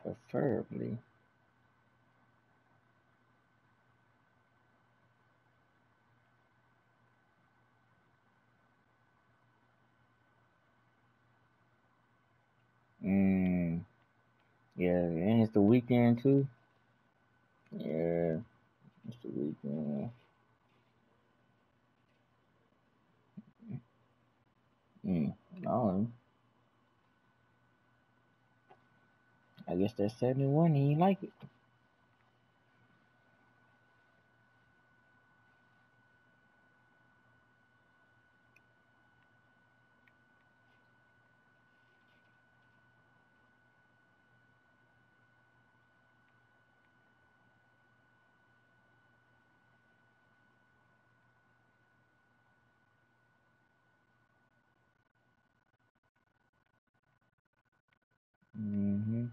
Preferably. Mm, yeah, and it's the weekend too. Yeah, it's the weekend. Mm. Oh, I guess that's 71. He ain't like it. Mm-hmm.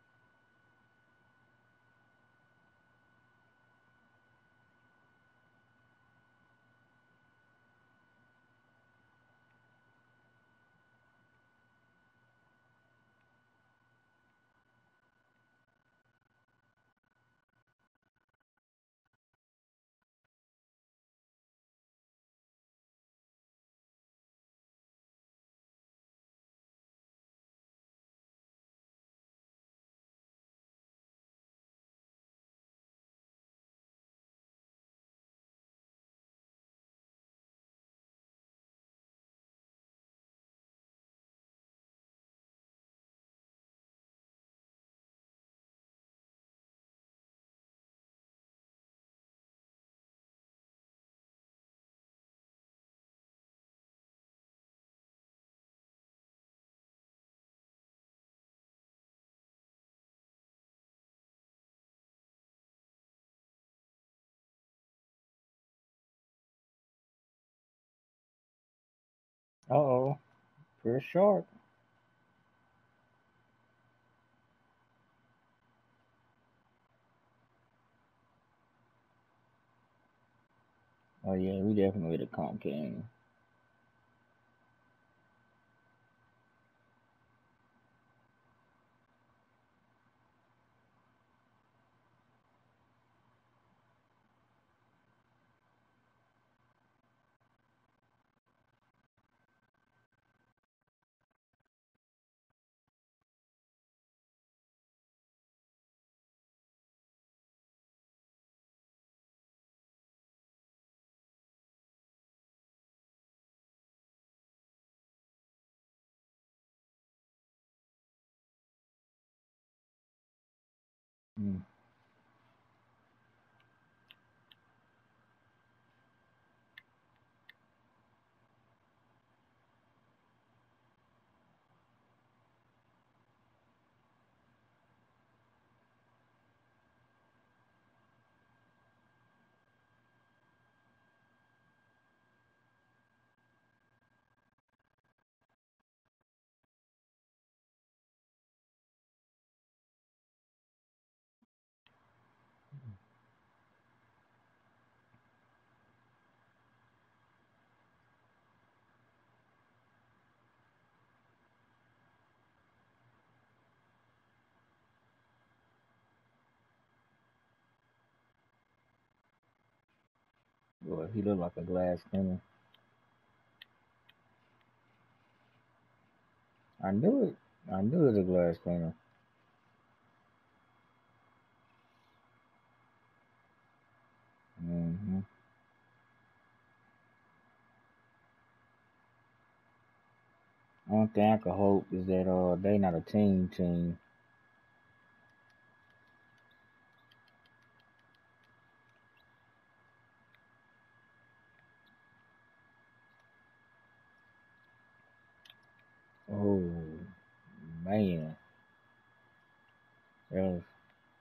Uh-oh, pretty short. Oh yeah, we definitely the comp game. Mm. Boy, he looked like a glass cleaner. I knew it. I knew it was a glass cleaner. Mm-hmm. Only thing I could hope is that they not a team. Oh man, that was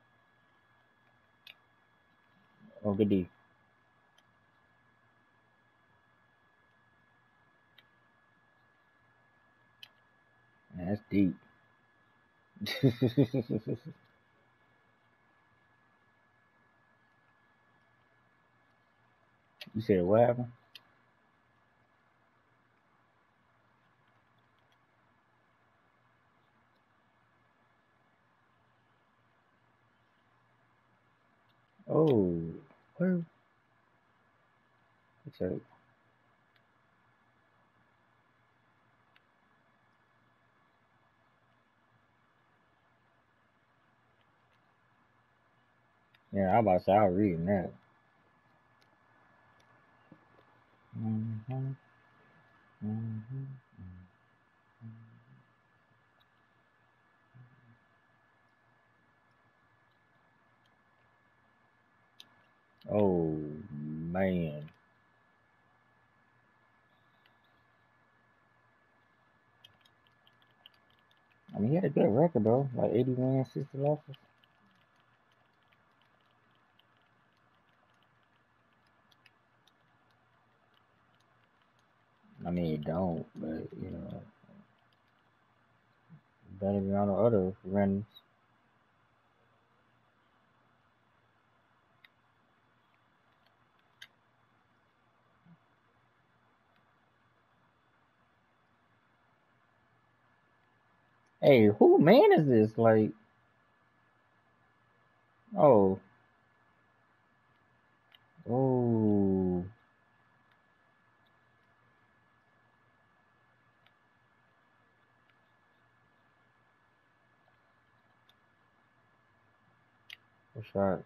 oh good D. Man, that's deep. You said what happened? Oh, where? It's a, yeah, I about to say I was reading that. Mm-hmm, mm-hmm. Oh man, I mean he had a good record though, like 80 wins, 60 losses. I mean it don't, but you know, better than all the other runs. Hey, who man is this? Like, oh, oh, what shot?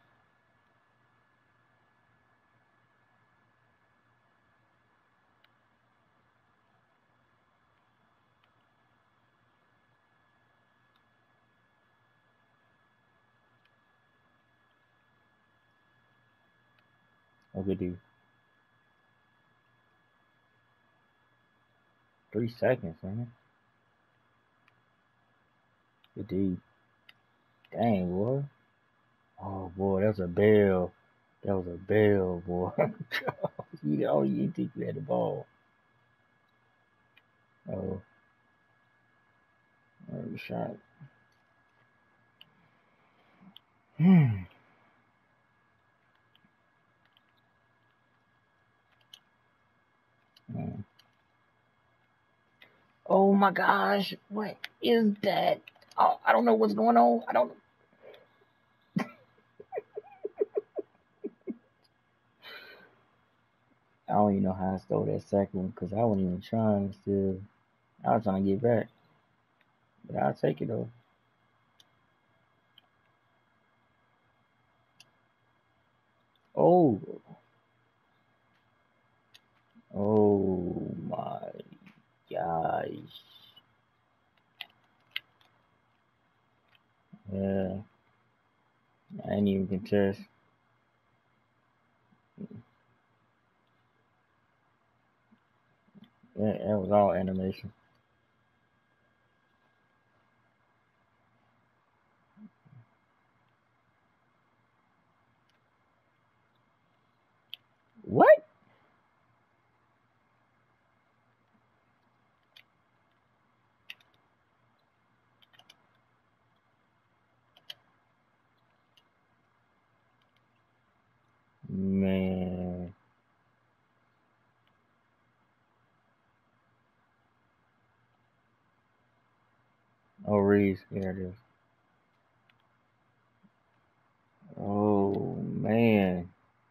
Oh, good D. 3 seconds, man. Good D. Dang, boy. Oh boy, that was a bail. That was a bail, boy. Oh, you didn't think you had the ball. Oh, every shot. Hmm. Hmm. Oh my gosh, what is that? Oh, I don't know what's going on. I don't even know how I stole that second one because I wasn't even trying still. I was trying to get back, but I'll take it though. Oh, oh my gosh. Yeah, I ain't even contest. Yeah, that was all animation. What? Man. Oh, Reese. There it is. Oh, man.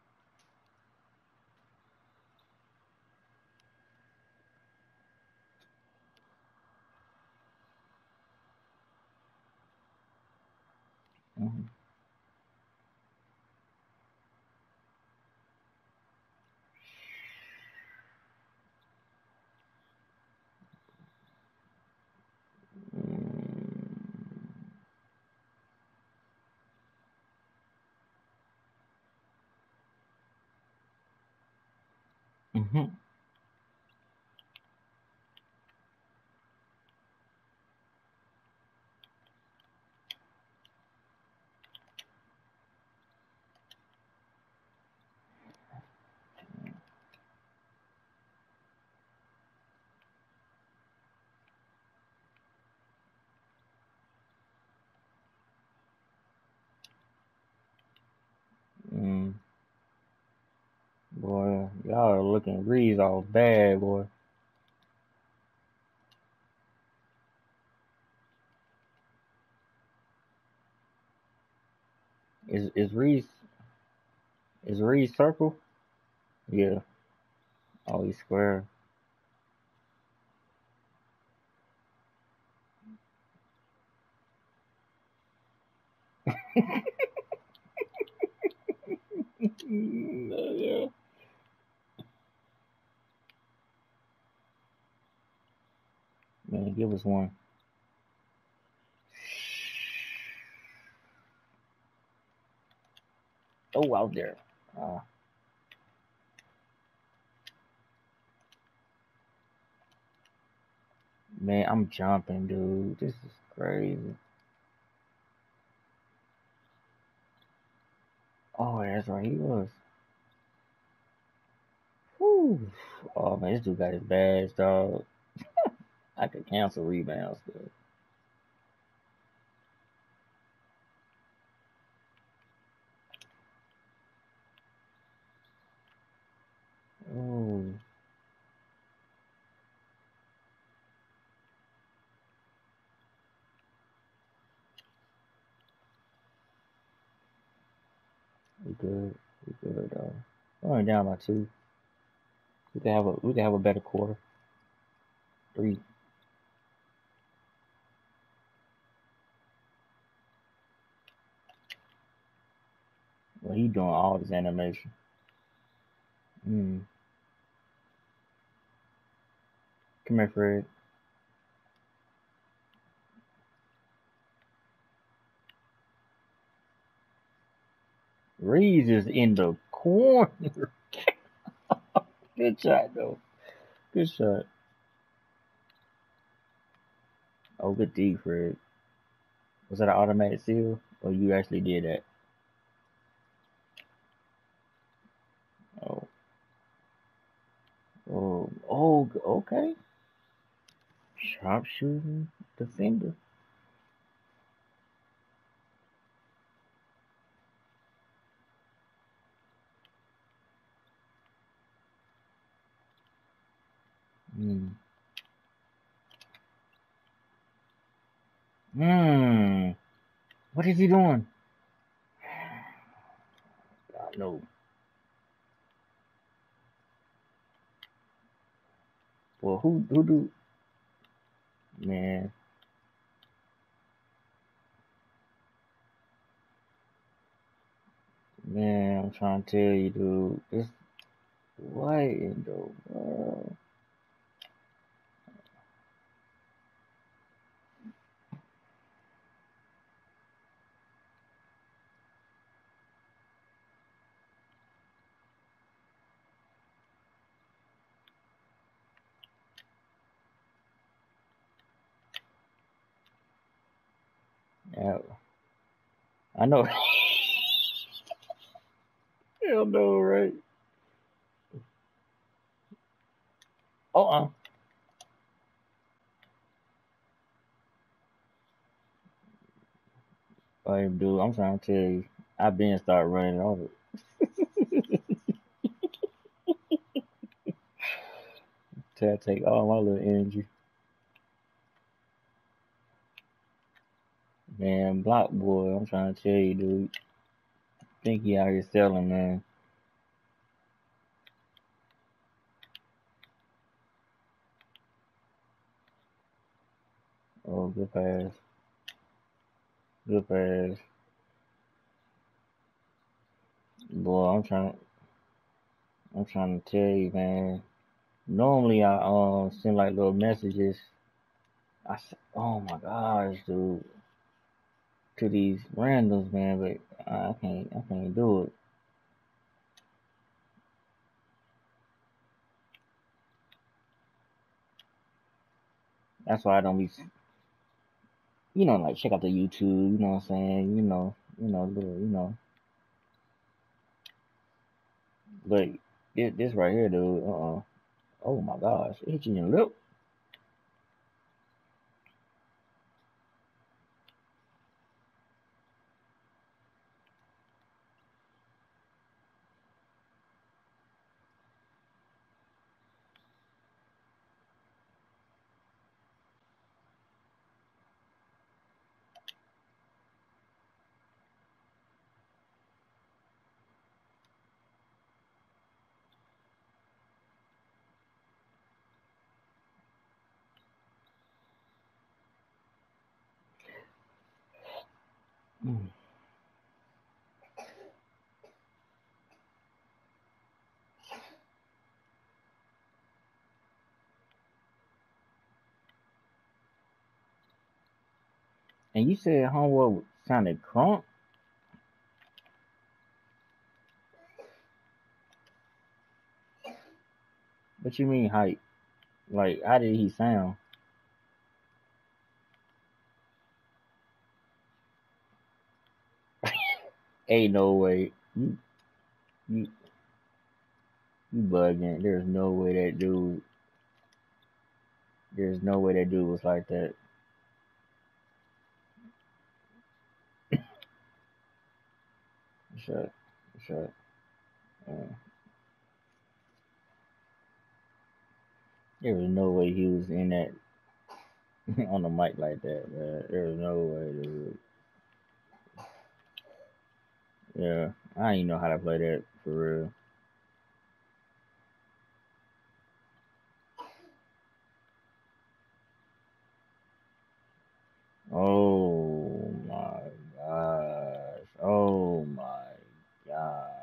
Mhm. Mhm. Mm. Boy, y'all are looking Reese all bad, boy. Is Reese? Is Reed circle? Yeah. Oh, he's square. Yeah. Man, give us one. Oh, out there. Uh, man, I'm jumping, dude. This is crazy. Oh, that's right. He was. Whew. Oh, man, this dude got his badge, dog. I could cancel rebounds, dude. Oh, we good. We good, though. We're only down by two. We could have a better quarter. Three. Well, he doing all this animation. Mm. Come here, Fred. Reeves is in the corner. Good shot, though. Good shot. Oh, good D, Fred. Was that an automatic seal? Or you actually did that? Oh, okay. Sharp shooting defender. Hmm. Hmm. What is he doing? I know. Well, who do? Man, man, I'm trying to tell you, dude. This what in the world? Yeah, I know. Hell no, right? Uh. Hey, dude, I'm trying to tell you. I been start running off it. Till I take all my little energy. Man, block boy, I'm trying to tell you, dude. Think he out here selling, man. Oh, good pass. Good pass. Boy, I'm trying to tell you, man. Normally I send like little messages. Oh my gosh, dude, to these randoms, man, but I can't do it. That's why I don't be, like check out the YouTube. You know what I'm saying? Little, But this right here, dude. Oh my gosh, it hit you in the lip. Mm. And you said homework sounded crunk? What you mean hype? Like, how did he sound? Ain't no way. You, you bugging. There's no way that dude was like that. Shut, shut. Uh, there was no way he was in that on the mic like that, man. There was no way, dude. Yeah, I ain't know how to play that for real. Oh my gosh. Oh my gosh.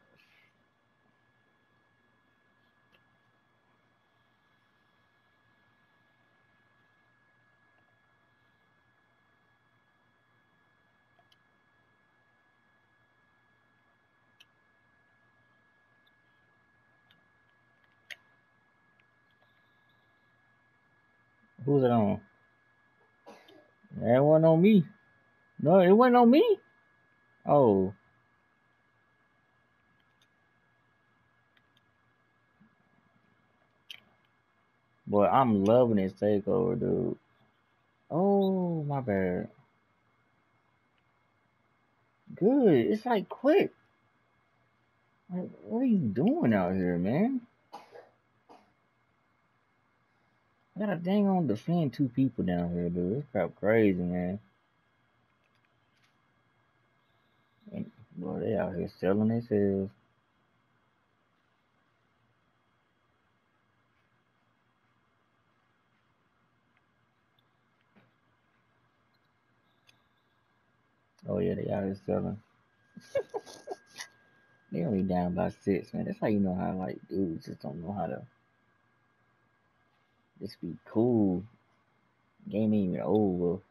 Who's it on? That wasn't on me. No, it wasn't on me. Oh, boy, I'm loving this takeover, dude. Oh, my bad. Good. It's like quick. Like, what are you doing out here, man? I gotta dang on defend two people down here, dude. This crap crazy, man. And, boy, they out here selling themselves. Oh yeah, they out here selling. They only down by 6, man. That's how you know how like dudes just don't know how to just be cool. Game ain't even over.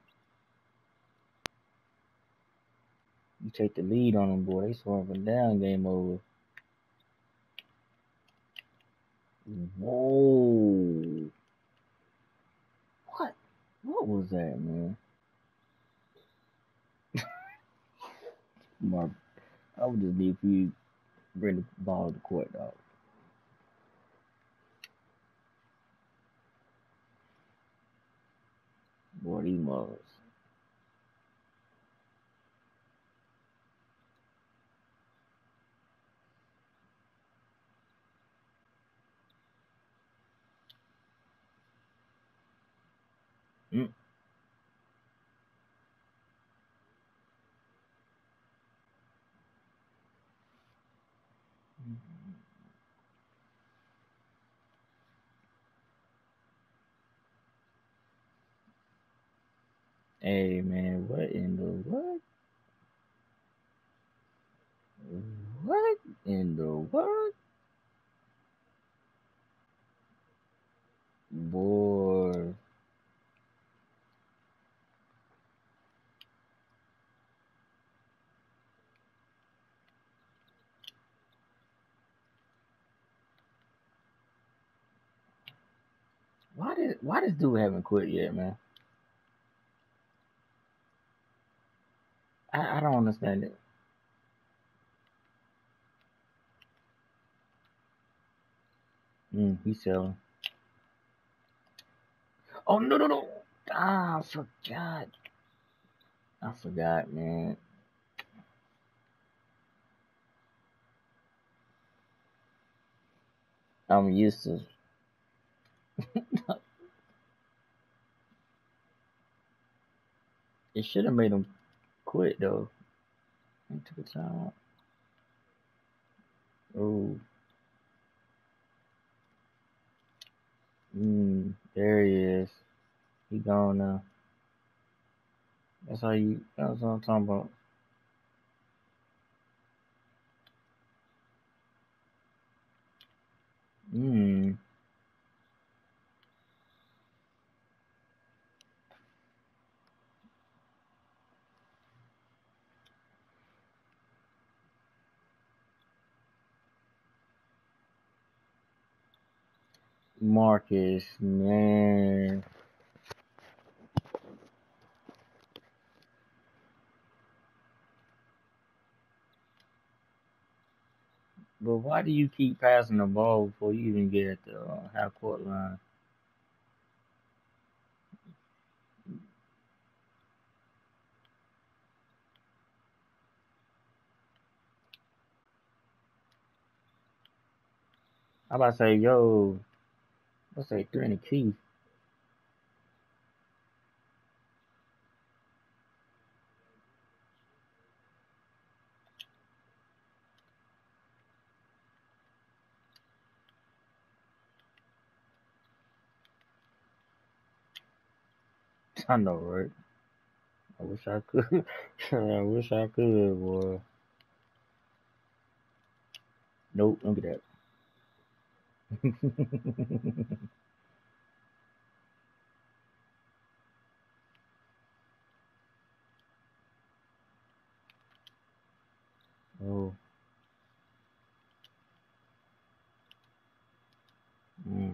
You take the lead on them, boy. They score up and down. Game over. Whoa! What? What was that, man? Mark, I would just need for you to bring the ball to court, dog. Boy, these mugs. Mm. Hey, man, what in the what? What in the what? Boy, why this dude haven't quit yet, man? I don't understand it. He's selling. Oh no no no! Ah, I forgot. I forgot, man. I'm used to. It should have made him quit though. He took a time. Oh, there he is. He gone now. That's how you. That's what I'm talking about. Hmm. Marcus, man. But why do you keep passing the ball before you even get at the half court line? I about to say, yo, let's say three in the key. I know, right? I wish I could. I wish I could, boy. Nope, look at that. Oh, mm.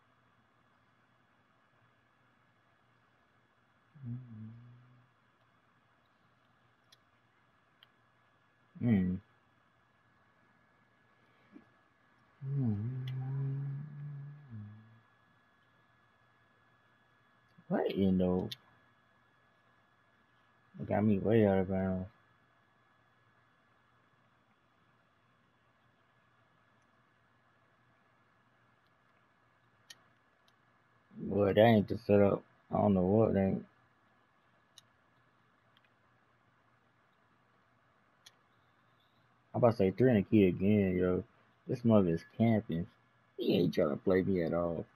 Mm. Mm. What, you know? Got me way out of bounds. Boy, that ain't the setup. I don't know what that ain't. I'm about to say three in the key again, yo. This mother is camping. He ain't trying to play me at all.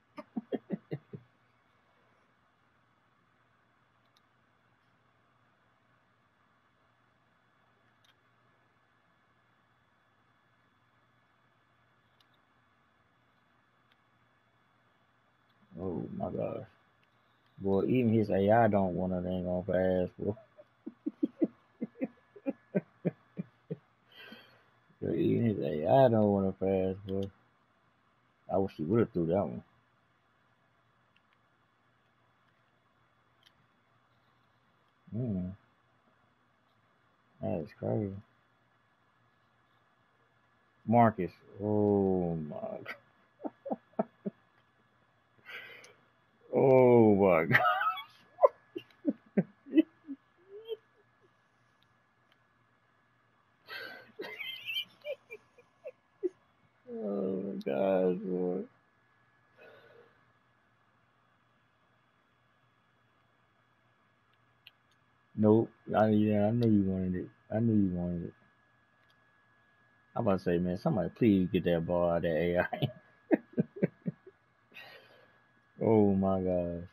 Oh my gosh. Boy, even his AI don't want to dang on pass, boy. Even his AI don't want to pass, boy. I wish he would have threw that one. Mm, that is crazy. Marcus. Oh my. Oh my God. Oh my gosh, boy. Nope. Yeah, I knew you wanted it. I knew you wanted it. I'm about to say, man, somebody please get that ball out of that AI. Oh my gosh.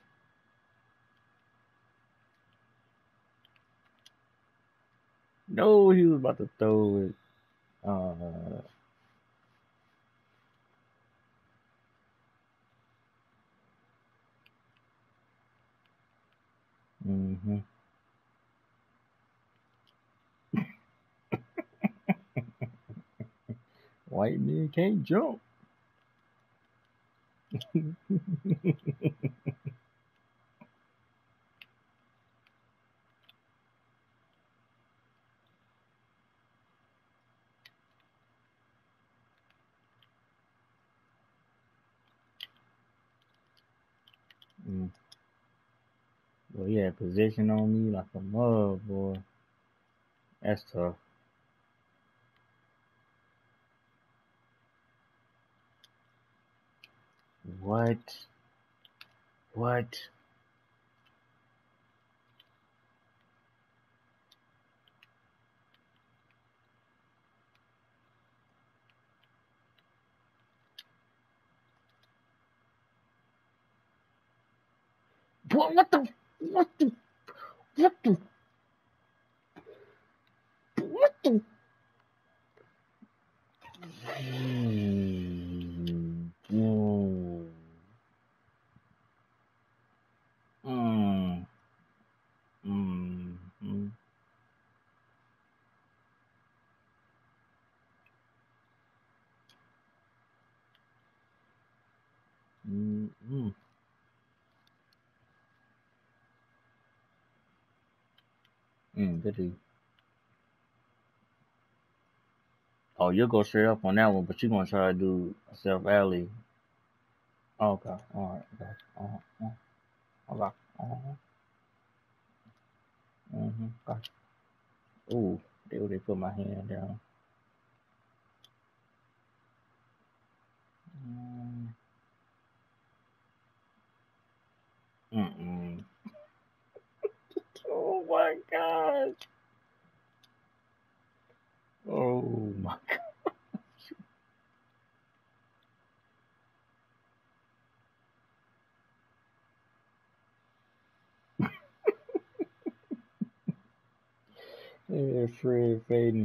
No, he was about to throw it. Uh, mm-hmm. White men can't jump. Mm. Well, he had position on me like a mug, boy. That's tough. What? What? What the? What the? What the? What the? Hmm. Mm. Mm. Mm. Mm. Mm. Mm. Good deal. Oh, you'll go straight up on that one, but you're gonna try to do Self Alley. Oh, okay. All right. Okay. Okay. Uh-huh. Mm-hmm. Gotcha. Ooh, they put my hand down. Mm. Mm-mm. Oh my God. Oh my Yeah, Fred Faden.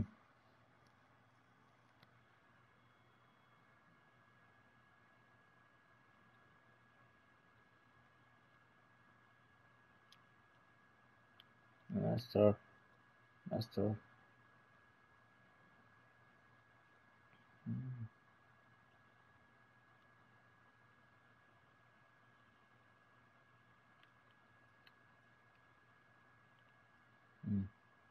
Yeah, that's tough. That's tough. Mm. Mm.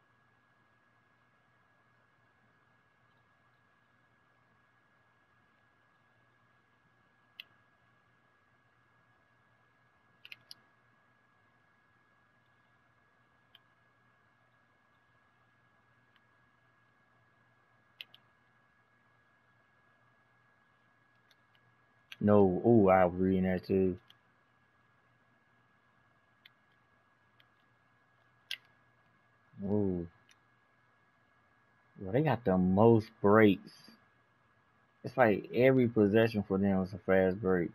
No, oh, I was reading that too. Oh, well, they got the most breaks. It's like every possession for them is a fast break.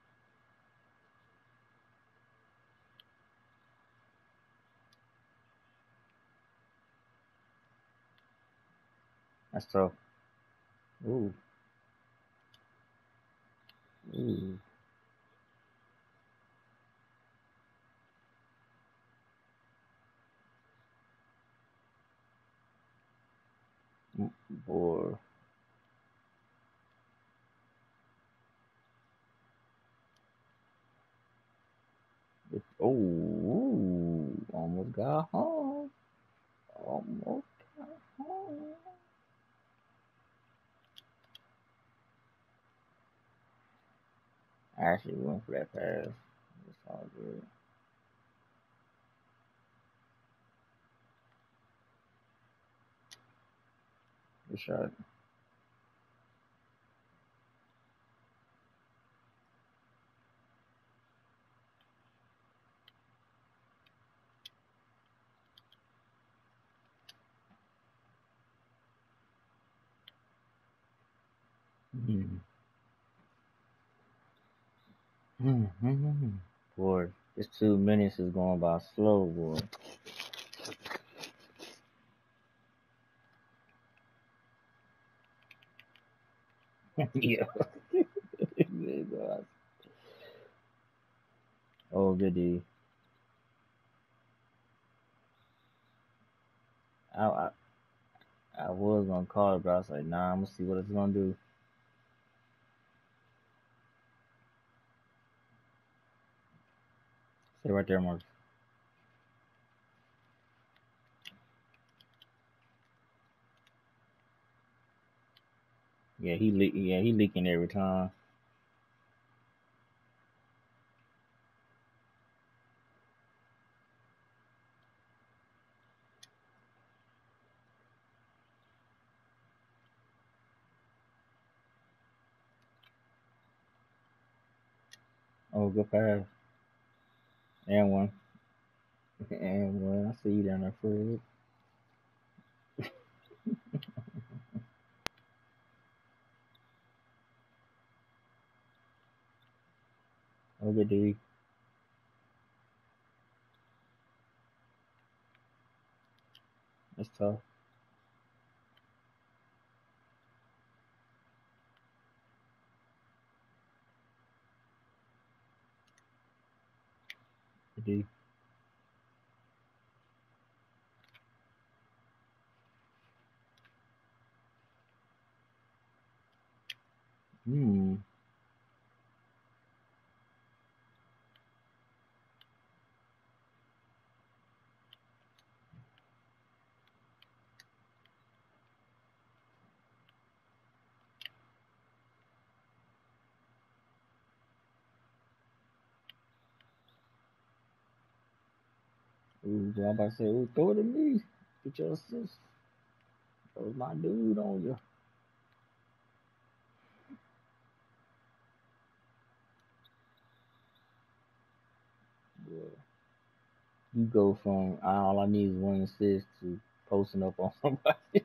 That's tough. Ooh, ooh, boy. Oh, ooh, almost got home. Almost got home. I actually went for that pass. It's all good. Good shot. Mm. Mm-hmm. Boy, this 2 minutes is going by slow, boy. Yeah. Oh, goody. I, I I was gonna call it, but I was like, nah, I'm gonna see what it's gonna do. Stay right there, Marcus. Yeah, he leaking every time. Oh, good pass. And one. And one. I see you down there, Fred. Oh, good D. That's tough. D. Hmm. Ooh, I'm about to say, ooh, throw it at me. Get your assist. That was my dude on you. Yeah. You go from all I need is one assist to posting up on somebody.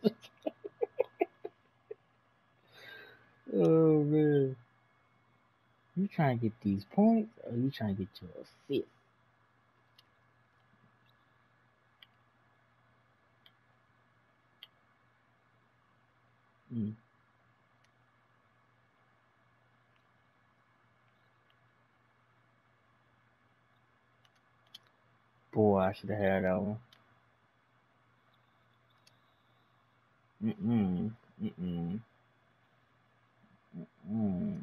Oh man. You trying to get these points or you trying to get your assist? Mm. Boy, I should have had that one. Mm-mm. Mm-mm. Mm.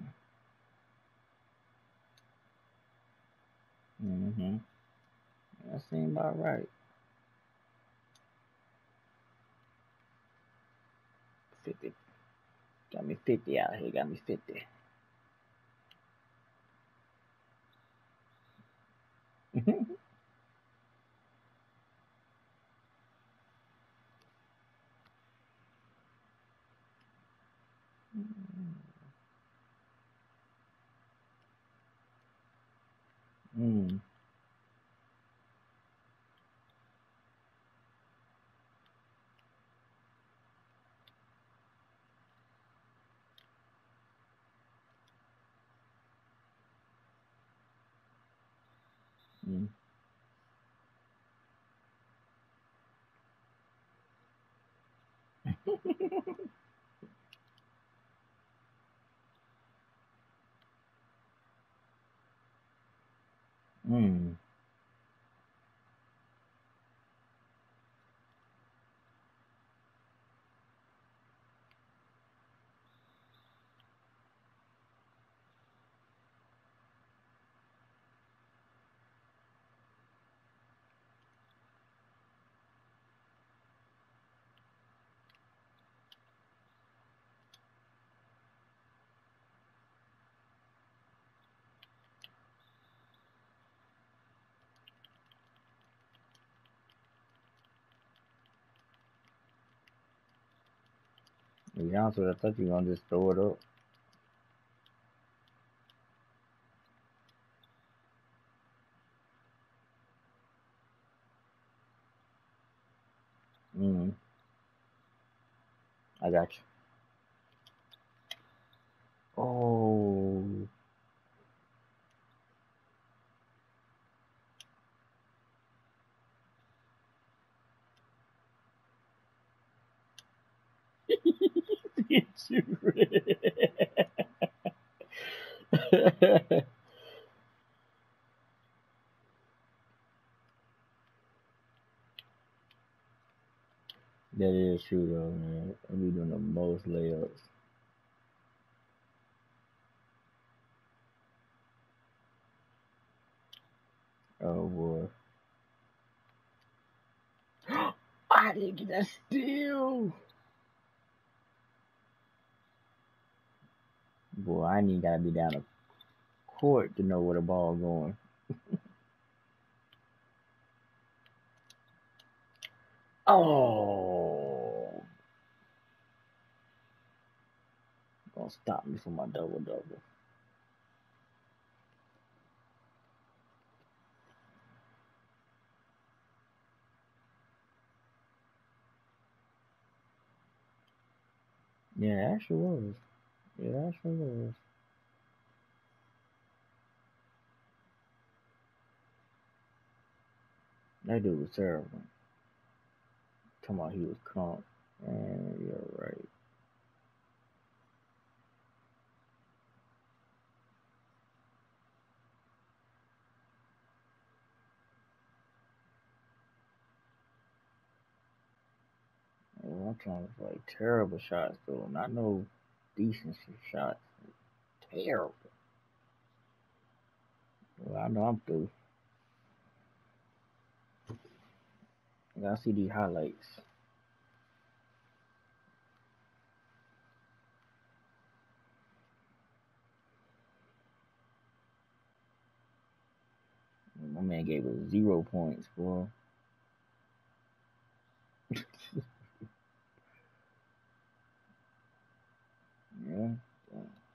Mm-hmm. That seemed about right. 50. Got me 50 out here. Got me 50. Mm. Mm. Mm. To be honest with you, I thought you were gonna just throw it up. Mm. I got you. Oh. Get you. That is true though, man. I be doing the most layups. Oh boy. I didn't get that steal. Boy, I ain't even gotta be down the court to know where the ball going. Oh, gonna stop me from my double double. Yeah, it actually was. It actually was. That dude was terrible. Talking about he was calm. Man, you're right. I'm trying to like terrible shots though, not no decent shots. Terrible. Well, I know I'm through. I gotta see these highlights. My man gave us 0 points, boy.